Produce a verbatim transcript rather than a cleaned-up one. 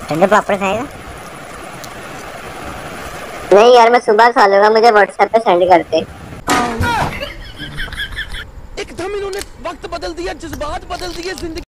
ठंडे पापड़ खाएगा? नहीं यार, मैं सुबह खा लूंगा, मुझे व्हाट्सएप पे सेंड कर दे। एकदम इन्होंने वक्त बदल दिया, जज्बात बदल दिए, जिंदगी